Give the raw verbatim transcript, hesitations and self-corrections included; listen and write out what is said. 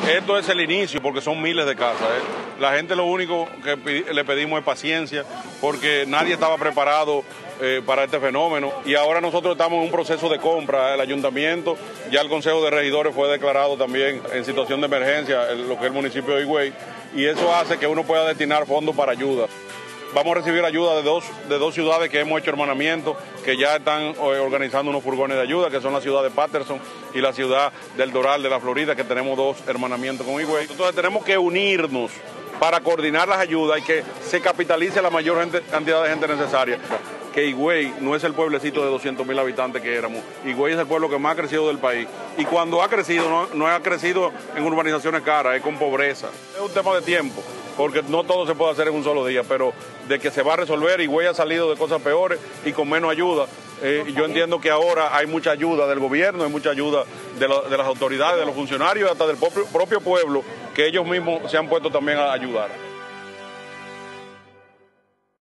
Esto es el inicio porque son miles de casas. ¿eh? La gente lo único que le pedimos es paciencia porque nadie estaba preparado eh, para este fenómeno y ahora nosotros estamos en un proceso de compra. El ayuntamiento, ya el Consejo de Regidores fue declarado también en situación de emergencia, en lo que es el municipio de Higüey, y eso hace que uno pueda destinar fondos para ayuda. Vamos a recibir ayuda de dos, de dos ciudades que hemos hecho hermanamiento, que ya están organizando unos furgones de ayuda, que son la ciudad de Patterson y la ciudad del Doral de la Florida, que tenemos dos hermanamientos con Higüey. Entonces tenemos que unirnos para coordinar las ayudas y que se capitalice la mayor gente, cantidad de gente necesaria. Que Higüey no es el pueblecito de doscientos mil habitantes que éramos. Higüey es el pueblo que más ha crecido del país. Y cuando ha crecido, no, no ha crecido en urbanizaciones caras, es con pobreza. Es un tema de tiempo, porque no todo se puede hacer en un solo día, pero de que se va a resolver. Higüey ha salido de cosas peores y con menos ayuda. Eh, yo entiendo que ahora hay mucha ayuda del gobierno, hay mucha ayuda de, lo, de las autoridades, de los funcionarios, hasta del propio, propio pueblo, que ellos mismos se han puesto también a ayudar.